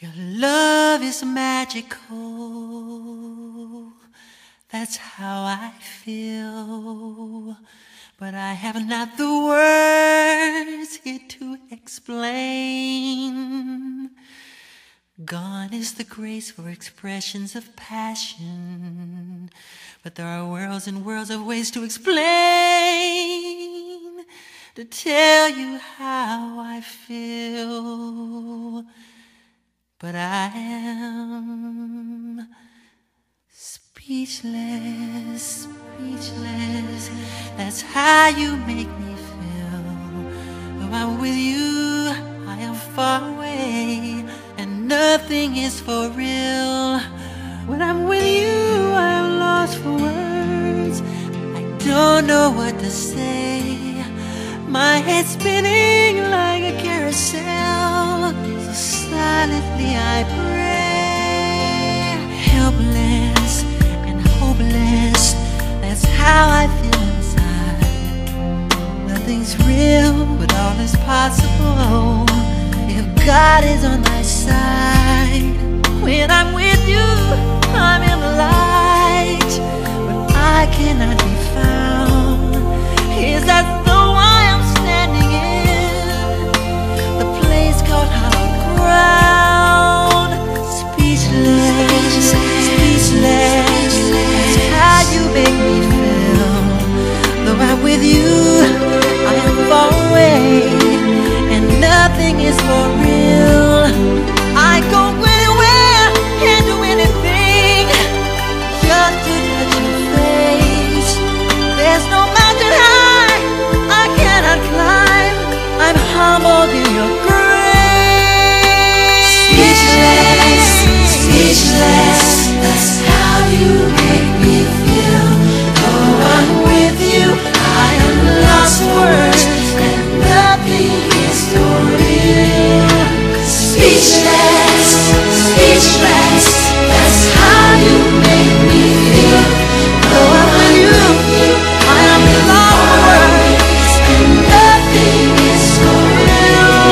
Your love is magical, that's how I feel, but I have not the words here to explain. Gone is the grace for expressions of passion, but there are worlds and worlds of ways to explain, to tell you how I feel. But I am speechless, speechless. That's how you make me feel. Though I'm with you, I am far away, and nothing is for real. When I'm with you, I am lost for words. I don't know what to say. My head's spinning like a carousel. Silently I pray, helpless and hopeless. That's how I feel inside. Nothing's real, but all is possible if God is on my side. When I'm with you, I'm in the light, but I cannot be found. Is that though I am standing in the place called Hallowed Ground? Speechless, speechless. That's how you make me feel. Though I'm with you, I am far away, and nothing is for real. I go anywhere and do anything just to touch your face. There's no mountain high I cannot climb. I'm humbled in your grace. Speechless, speechless. That's how you make me feel. Though I'm with you, I am lost for words, and nothing is for real. Speechless, speechless. That's how you make me feel. Though I'm with you, I am lost for words, and nothing is for real.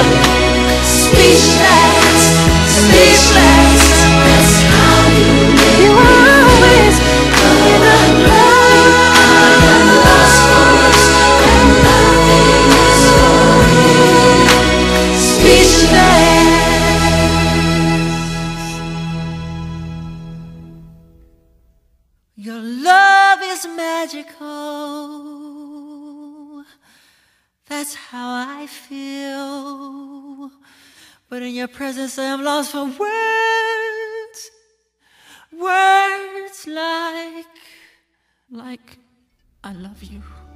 Speechless, speechless. That's how you make me always feel. In a love, I am lost for words, and nothing is for real. Speechless. Your love is magical, that's how I feel. But in your presence I am lost for words. Words like I love you.